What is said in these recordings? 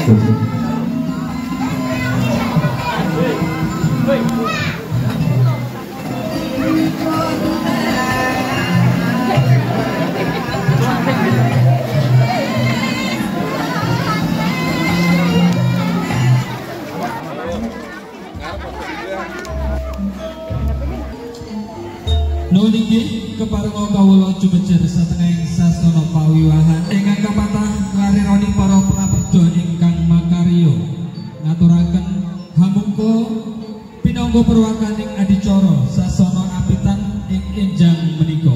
Nuwun inggih kepareng kawula jumejer satengahing sasana pawiwahan ingkang kapatah klarironi para praperda ingkang makarya ngaturaken hamungka pinangka perwakaning adicara sasana apitan ing enjang menika.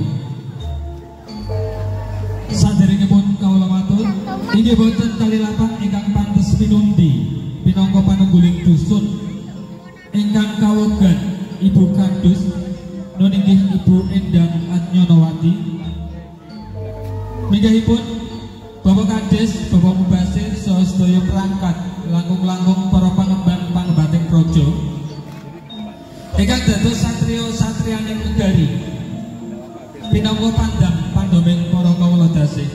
Saderengipun kawula matur inggih boten kalilapan ingkang pantes pinundi pinangka panungguling dusun ingkang kawogan Ibu Kandus nun inggih Ibu Endang Atnyonowati, minggahipun Bapak Kades, Bapak Mubasir, saha sedaya perangkat langkung-langkung para pangemban-pangembating praja ingkang dados satriya-satriyaning negari pinangka pandang pandoming para kawula dasih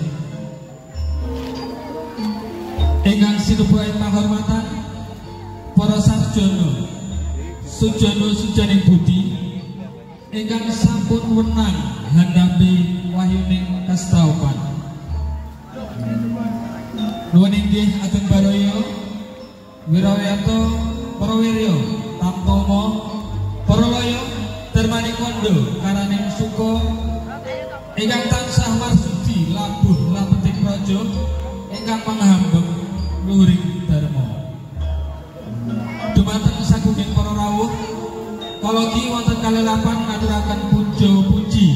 ingkang sinubraing panghormatan para sarjana sujana-sujaning budi ingkang sampun wenang handhapi wahyuning kastaupan. Nuwun inggih ageng baraya Wirayanto Prawirya Tamtama Paralaya Darmanikondo Karaning Suka ingkang tansah marsudi labuh lapeting praja ingkang panghambeng luhuring dharma. Dumateng sagunging para rawuh kalogi wonten kalelapan ngaturaken puja-puji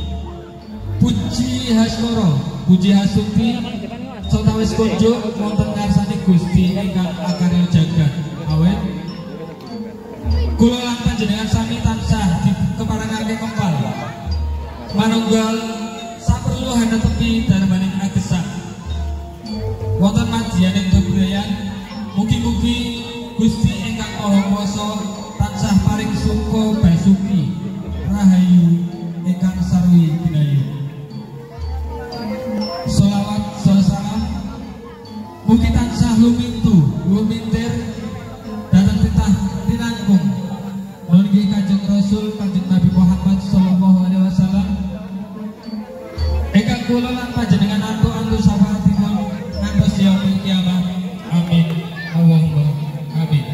puji hasmara puji hasuti sawetawis kunjuk wonten ngarsane Gusti ingkang akarya jagat awet kula lan panjenengan sami tansah dikeparengake kempal manunggal saperlu hanetepi darmaning agesang wonten madyaning bebrayan mugi-mugi Gusti ingkang Maha Kuwasa tansah paring suka basuki rahayu ingkang sarwi binayu. Sholawat salam mugi tansah lumintir dhateng titah tinangkung nuwun Kanjeng Rasul Kanjeng Nabi Muhammad sallallahu alaihi wasallam ingkang kula lan panjenengan antuk syafaatipun ngantos yaumil kiamat. Amin. Allahumma amin.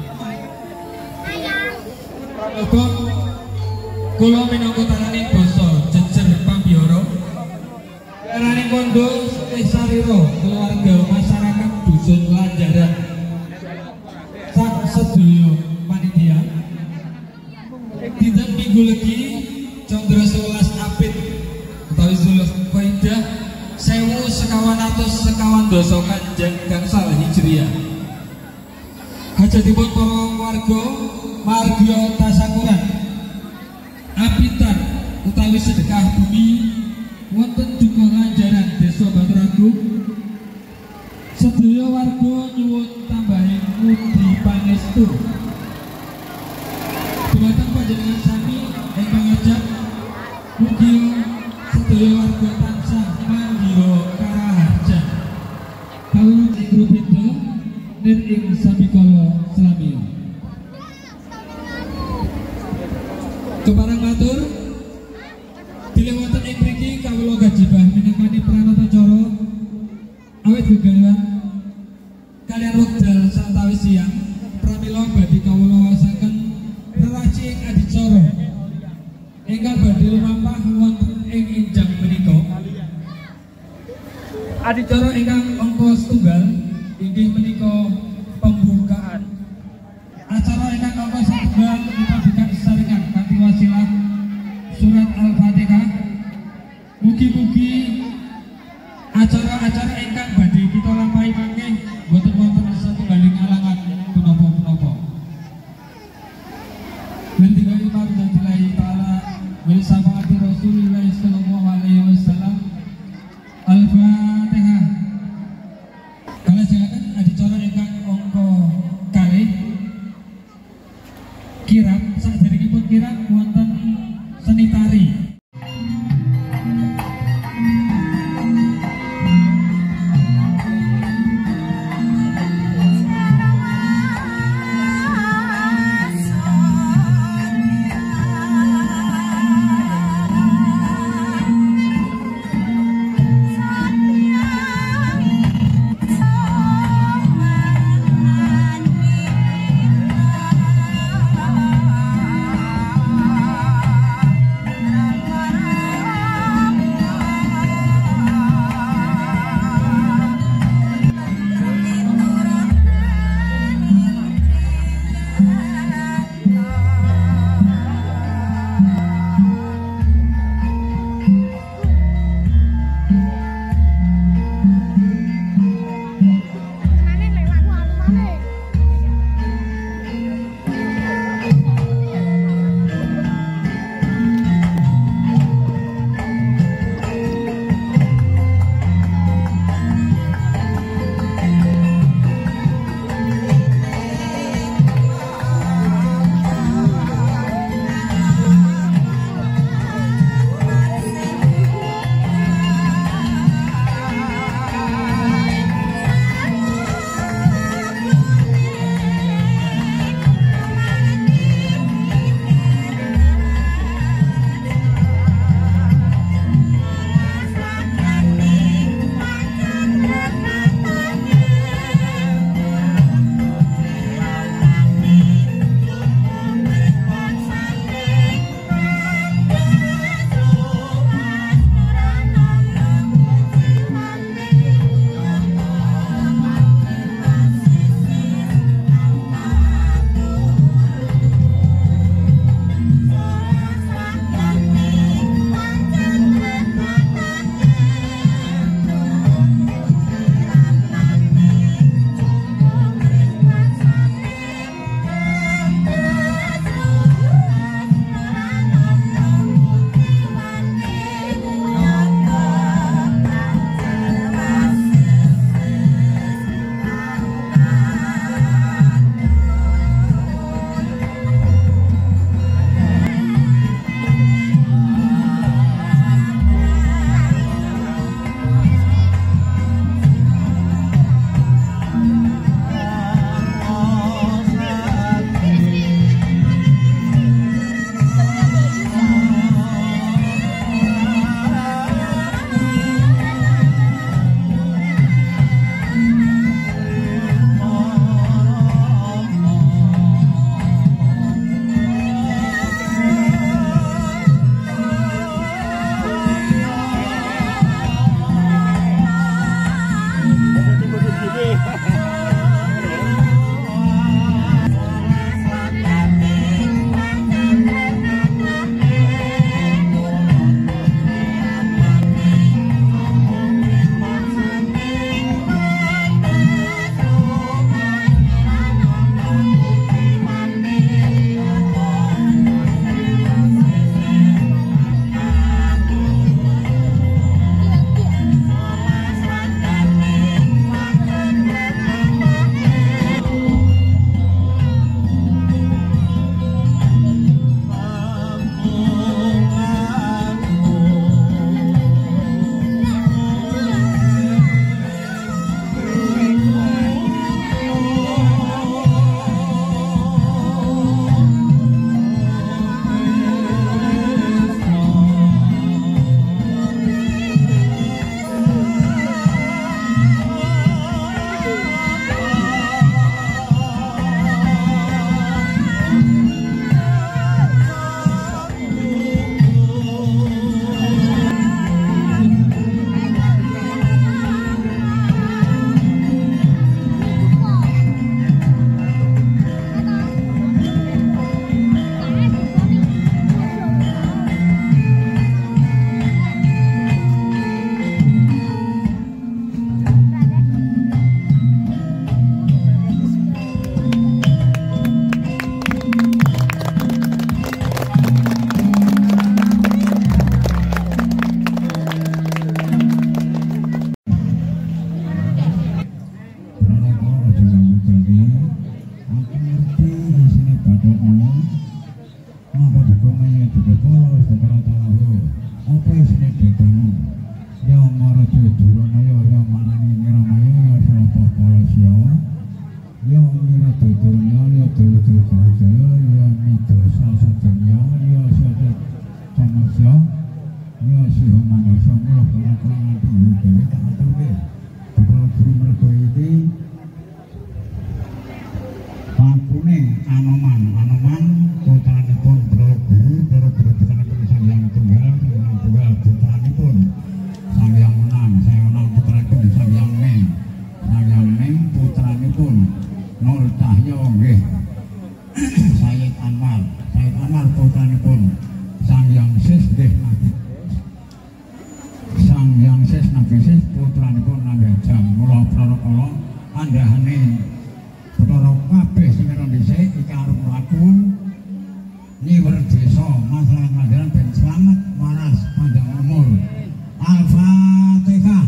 Kula minangka taraning basa jejer pambiyara taraning kondo sarira keluarga masyarakat dusun Lanjaran sak sedaya panitia dinten Minggu Legi Condro 11 Apit utawi Zulqaidah 1952 Kanjeng gangsal Hijriah hajatipun para warga margya tasakuran apitan utawi sedekah bumi wonten Dukuh Lanjaran Desa Baturagung sedaya warga nyuwun tambahing mudi pangestu dumateng panjenengan sami ingkang ngajak mugi sedaya warga tansah manggila karaharjan kawula ing grup itu nir ing sabikala slamiya. Kepareng matur bilih wonten ing mriki kawula gajibah minangkani pranatacara awit gegawan kaliyan wekdal santawis siang pramila badhe kawula wasaken reracing adicara ingkang badhe lumampah wonten ing enjang menika. Adicara ingkang angka setunggal inggih menika pembukaan acara ingkang angka setunggal pembukaan sesarengan kanthi wasilah surat Al-Fatihah. Mugi-mugi acara-acara ingkang badhe kita lampahi mangke boten wonten satunggaling alangan punapa-punapa. Langgeng marhatillahi taala wa syafaati Rasulillah sallallahu alaihi wasallam. Al-Fatihah. Kalajengaken adicara ingkang angka kalih kirap saderengipun kirap wonten seni tari. Napa dikomaya dibepos Bapak Talahu. Apa isine didanu? Ya Maraja Duranaya ya marani Niramaya ya Sapa Palasya. Ya Mira Duranya ya Dulu-dulu ya Midosa Sajanya ya Sada Samasya. Ya Siha Mamasya mula kelakuan dulu dewe tak aturke. Bapak Guru mergo iki Pakune Anoman putranipun Broro Guru putraipun Sang Hyang Tunggal putranipun Sang Hyang Menang putraipun Sang Hyang Neng putranipun Nur Cahya nggih Sayyid Anwar putranipun Sang Hyang Sis nggih Sang Hyang Sis Nabi Sis putranipun Nangga Jam mula prarokala andhahane Bathara kabeh sing ora dhisik iki arep mlaku nyiwer desa masalah pelajaran ben selamat waras panjang umur. Al-Fatihah.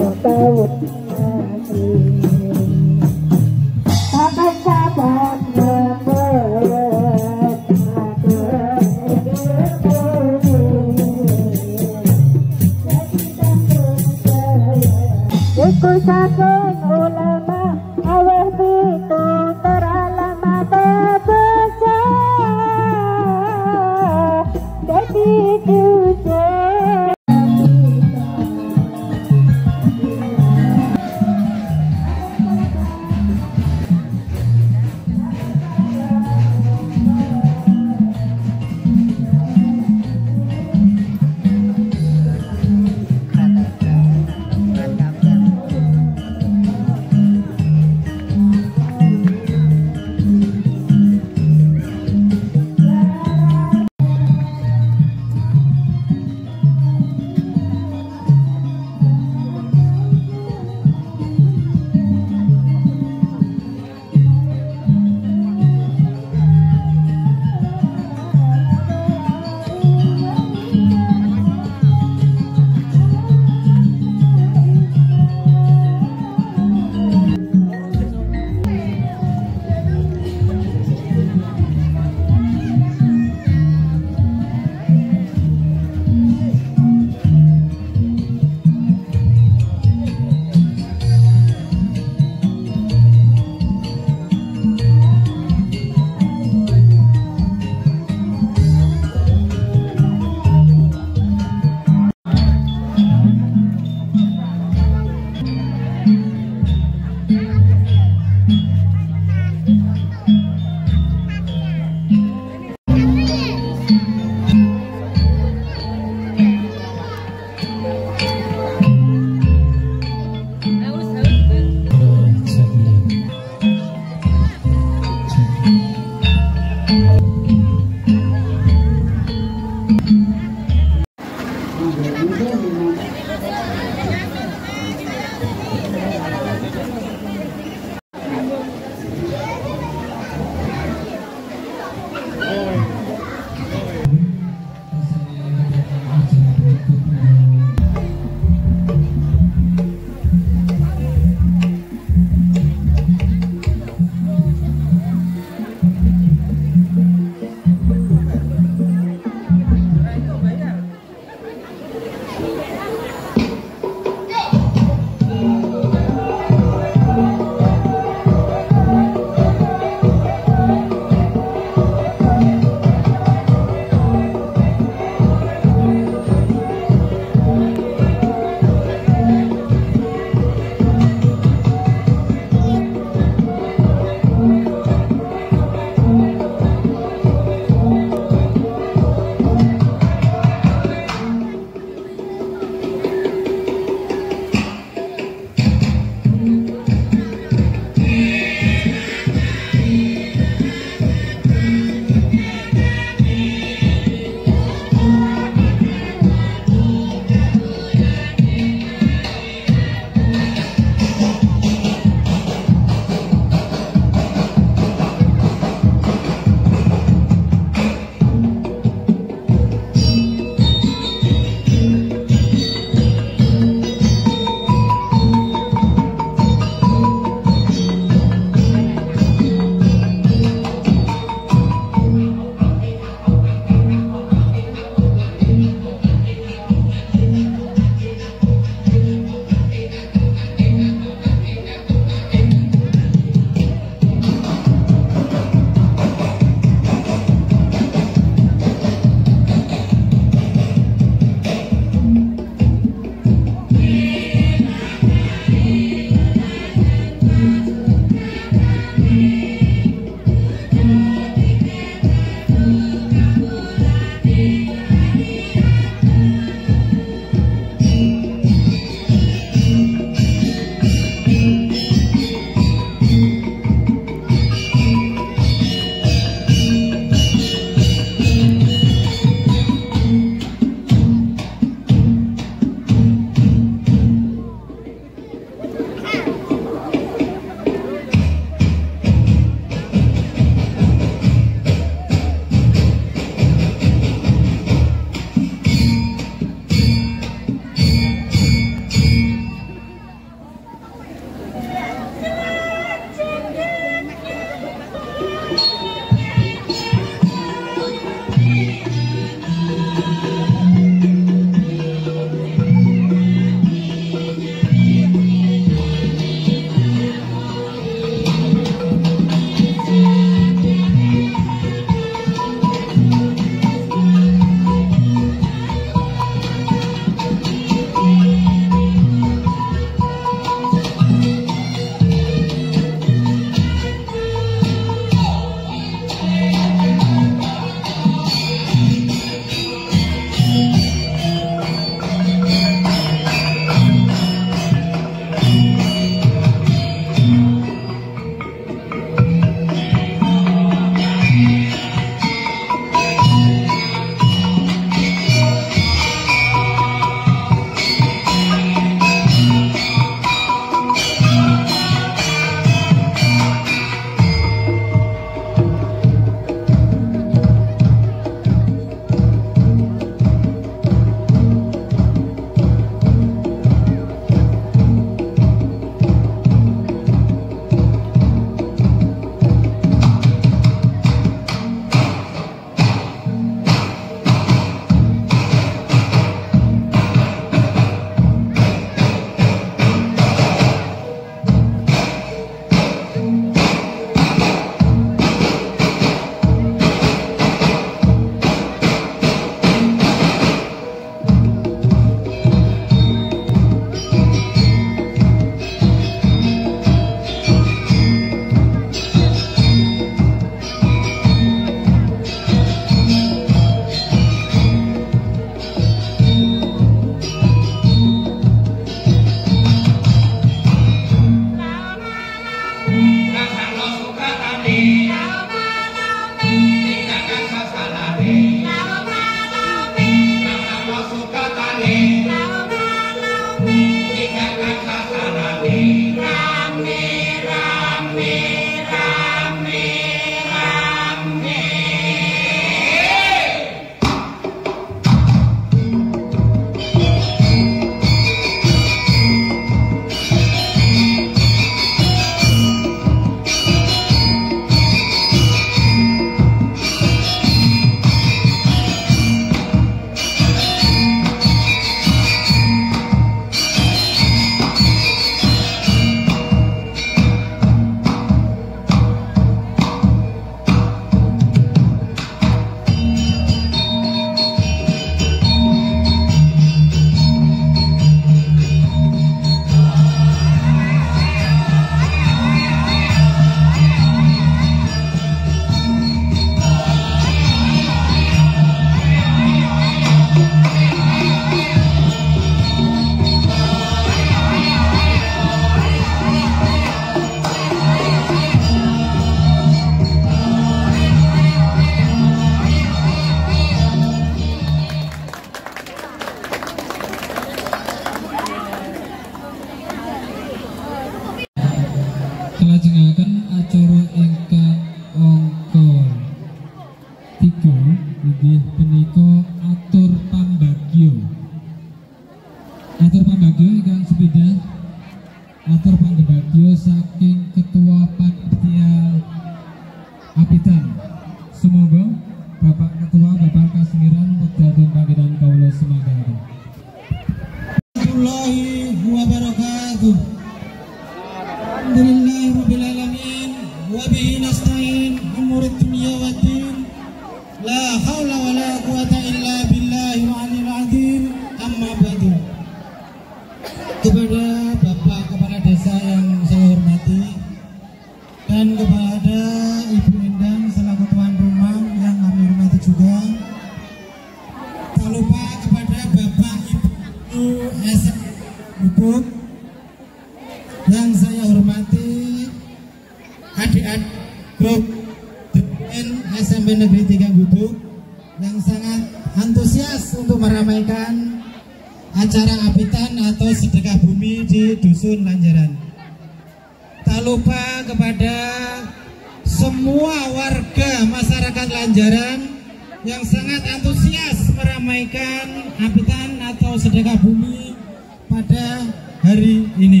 panggedagyo ingkang sepeda atur panggedagyo saking Ketua Panitia Apitan. Semoga Bapak Ketua Bapak Kasmiran wekdal panggilan kawula semangga. Warahmatullahi wabarakatuh. Alhamdulillahirabbil alamin wa bihi nasta'in umurid dunya waddin. La haula wala quwata illa billahil aliyil azim. Amma ba'du. Kepada Bapak Kepala Desa yang saya hormati dan kepada Ibu Endang selaku tuan rumah yang kami hormati juga. Tak lupa kepada Bapak Ibu SM Gubuk yang saya hormati, adik-adik grup SMP Negeri 3 Gubuk yang sangat antusias untuk meramaikan acara apitan atau sedekah bumi di Dusun Lanjaran. Tak lupa kepada semua warga masyarakat Lanjaran yang sangat antusias meramaikan apitan atau sedekah bumi pada hari ini.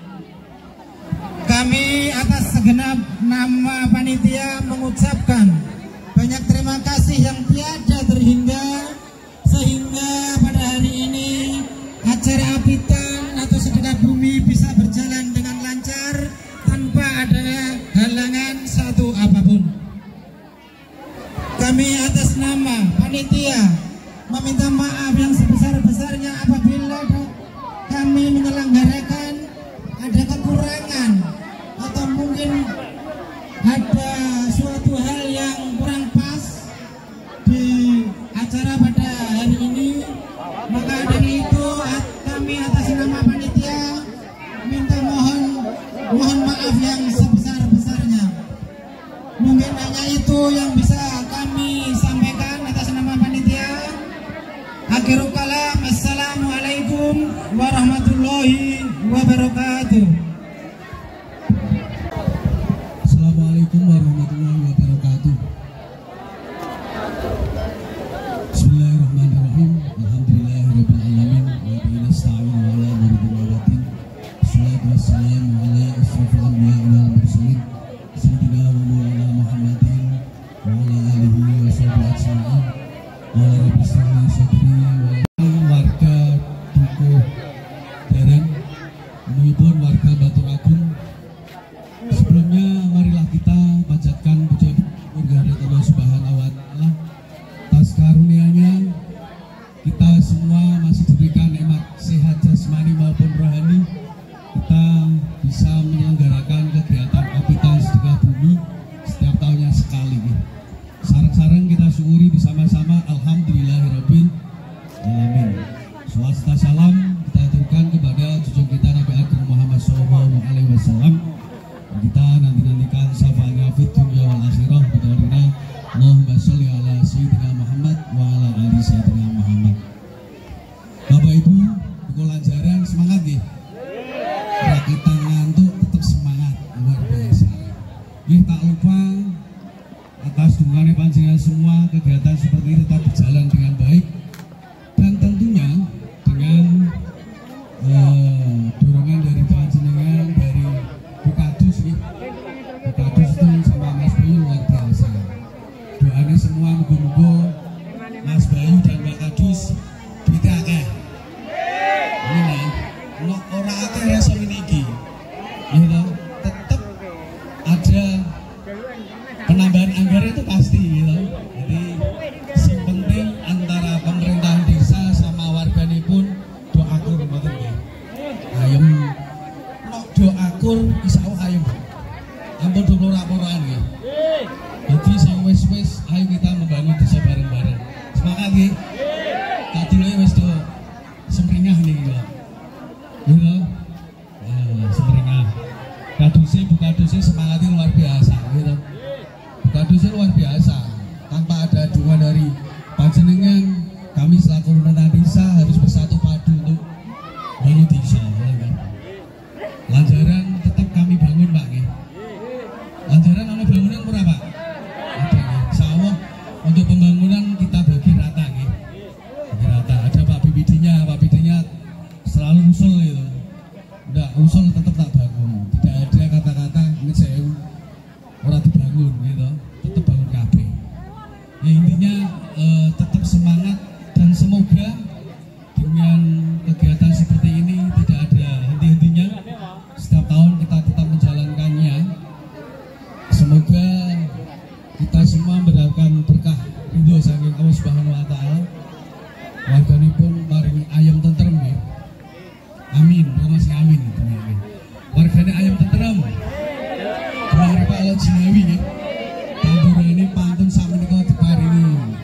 Kami atas segenap nama panitia mengucapkan banyak terima kasih yang tiada terhingga, sehingga pada hari ini acara apitan atau sedekah bumi bisa berjalan dengan lancar tanpa ada halangan satu apapun. Kami atas nama panitia meminta maaf yang sebesar-besarnya apabila kami menyelenggarakan ada kekurangan atau mungkin ada suatu hal yang kurang pas di acara pada hari ini. Maka dari itu kami atas nama panitia minta mohon maaf yang sebesar-besarnya. Mungkin hanya itu yang bisa kami sampaikan atas nama panitia. Akhirul kalam, assalamualaikum warahmatullahi wabarakatuh. Assalamualaikum warahmatullahi wabarakatuh. Bismillahirrahmanirrahim. Alhamdulillahirabbil alamin wa bihi nasta'in ala umuri waddin. Wassalatu wassalamu ala asyrofil anbiya'i wal mursalin sayyidina wa maulana Muhammadin wa ala alihi wa sahbihi ajma'in. Wa rabbi shrah li sadri wa warga Dukuh Dereng menghibur warga Baturagung. Sebelumnya marilah kita panjatkan puja kehadirat Allah Subhanahu wa taala. Atas karunia-Nya kita semua masih diberikan nikmat sehat jasmani maupun rohani. Kita bisa menyelenggarakan kegiatan apitan sedekah bumi setiap tahunnya sekali. Sareng-sareng kita syukuri bersama-sama, alhamdulillahirabbil alamin. Swasta salam kita aturkan kepada junjungan kita Nabi Agung Muhammad SAW. Kita nantikan syafaatnya fit dunya wal akhirah biqaulina Allahumma sholli ala sayyidina Muhammad wa ala ali sayyidina Muhammad. Bapak Ibu, Dukuh Lanjaran semangat nggih. Kita ngantuk tetap semangat, luar biasa. Nggih, tak lupa atas dukungan panjenengan semua kegiatan seperti ini tetap berjalan dengan baik dan tentunya dengan dorongan dari panjenengan dari Bukadus nih. Bukadus itu sama Mas Bayu luar biasa. Doanya semua muga-muga Mas Bayu dan Bukadus duitnya akeh. Ini nek ora akeh rasa miniki. Ya tetap ada penambahan anggaran itu pasti gitu. Jadi yang penting antara pemerintahan desa sama warganya pun doakur ngoten nggih. Ayem nek doakur insyaallah ayem. Ampun dulu laporan nggih. Jadi sing wis-wis ayo kita membangun desa bareng-bareng. Semangat nggih. Tadi lho wis do semringah niki lho. Gitu. Semringah. Bukadusnya semangatnya luar biasa gitu. Bukadusnya luar biasa. Tanpa ada dukungan dari panjenengan, kami selaku pemerintah desa harus bersatu padu untuk bangun desa. Lanjaran tetap kami bangun Pak. Lanjaran ada bangunan murah Pak. Ada sawah untuk pembangunan kita bagi rata. Bagi rata. Ada Pak BPD-nya selalu usul itu. Ndak usul tetap tak bangun. Tidak ada kata-kata ngecew ora dibangun gitu. Tetap bangun kabeh. Ya intinya tetap semangat dan semoga dengan kegiatan seperti ini tidak ada henti-hentinya. Setiap tahun kita tetap menjalankannya. Semoga kita semua mendapatkan berkah ridho saking Allah Subhanahu wa taala. Warganipun maringi ayam tentrem nggih. Amin, masih amin gitu nggih. Wargane ayam tentrem. Kemarin Pak Allah Jinawi nggih. Tanduran pantun sakmenika diparingi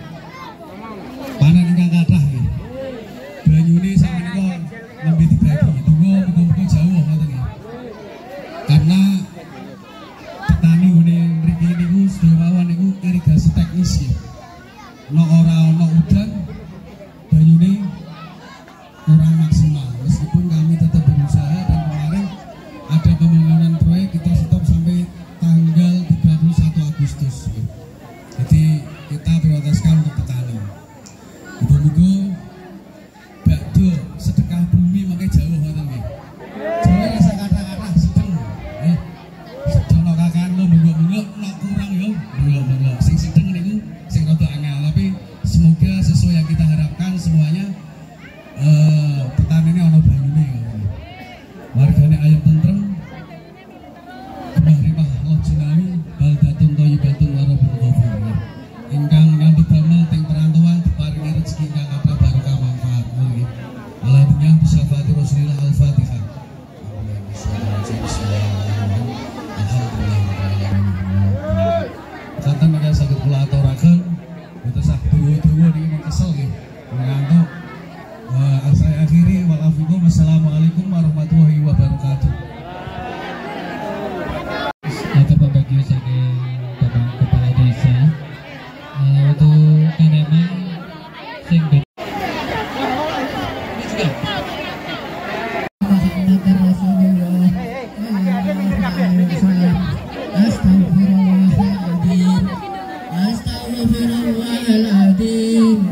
panen ingkang kathah nggih. Banyune sakmenika nembe dibagi. Muga-muga jauh ngoten nggih. Karena petani ngene mriki niku sedaya niku irigasi teknis nggih. Nek ora ana udan banyune kurang maksimal. Meskipun kami tetap berusaha dan kemarin ada pembangunan proyek kita stop sampai tanggal 31 Agustus. Jadi kita prioritaskan untuk petani. Muga-muga bakdo sedekah bumi makai jauh ngoten nggih. Jauh rasa kata-kata sedeng. Sedeng nek kakan lo bengok-bengok nek kurang yo bengok-bengok. Sing sedeng niku sing rada angel tapi semoga sesuai yang kita harapkan semuanya petani ini ono banyune wargane ayam tentrem kemarimah Allah Jinawi baldatun thayyibatun wa rabbun ghafur ingkang nyambut damel teng perantauan diparingi rezeki ingkang kathah barokah manfaat nggih alhamdulillah bisafati Rasulillah al-Fatihah alhamdulillah santen menika saged kula aturaken boten sak dawa-dawa niki kesel nggih ngantuk. Saya akhiri walafikum. Assalamualaikum warahmatullahi wabarakatuh. Atau pembagi saking Bapak Kepala Desa untuk tanaman sing Astagfirullahaladzim.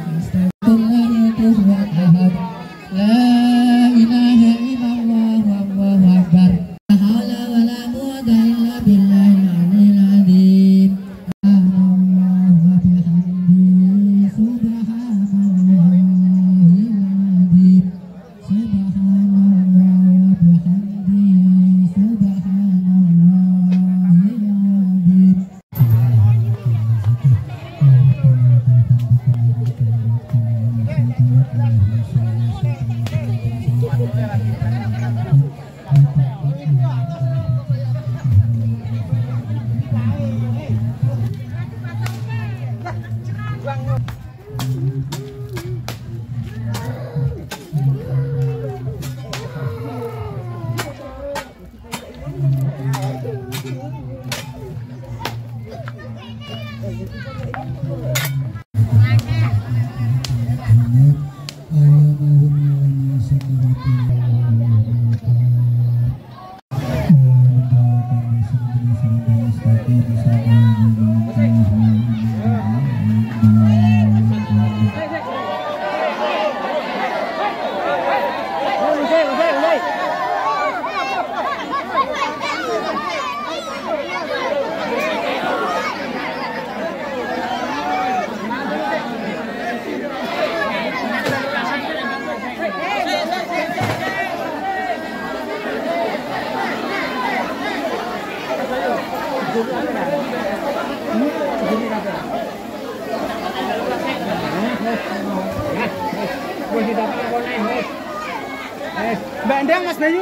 Bandang Mas Bayu.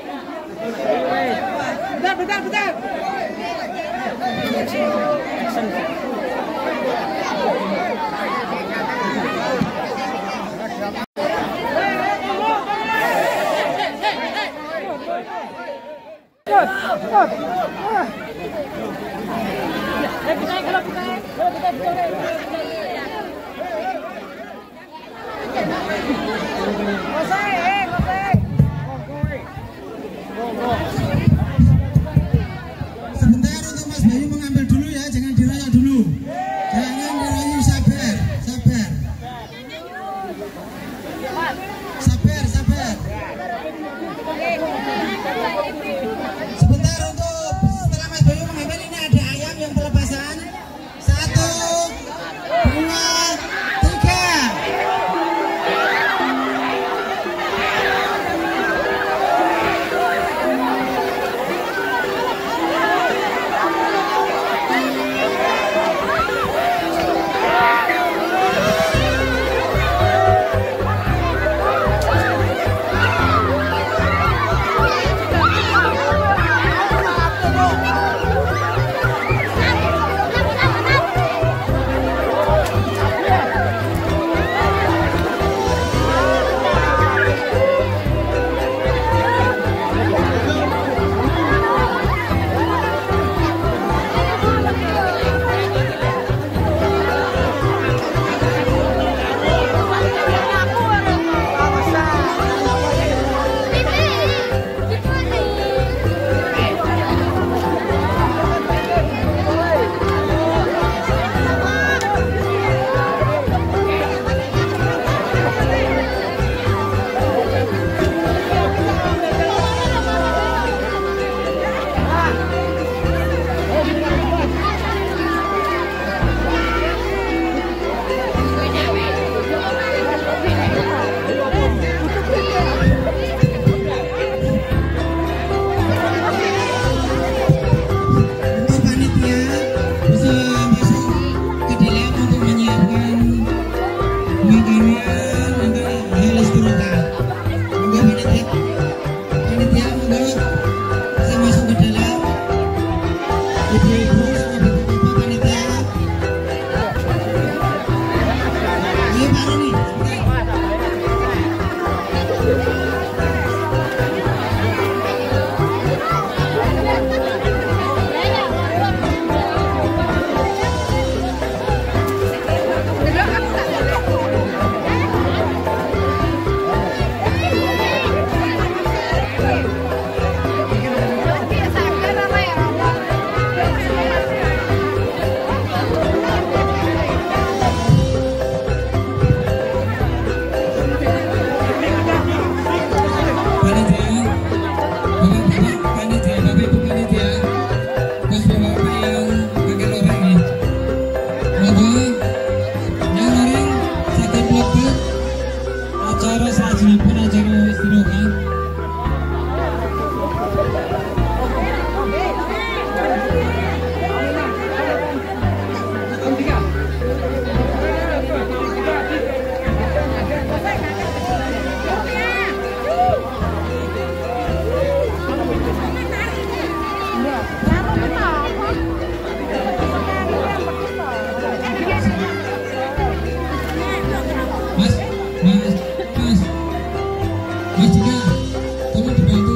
Bentar. Sebentar untuk Mas Bayu mengambil dulu ya, jangan diroyok dulu. Jangan diroyok, sabar. Sabar. Acara salajengipun acara istirahat. Mas Dika, tolong dibantu.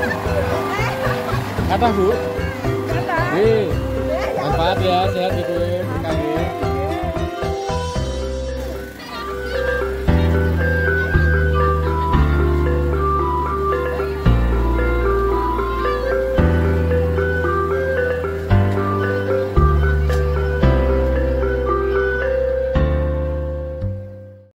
Kata Bu. Manfaat ya, sehat gitu.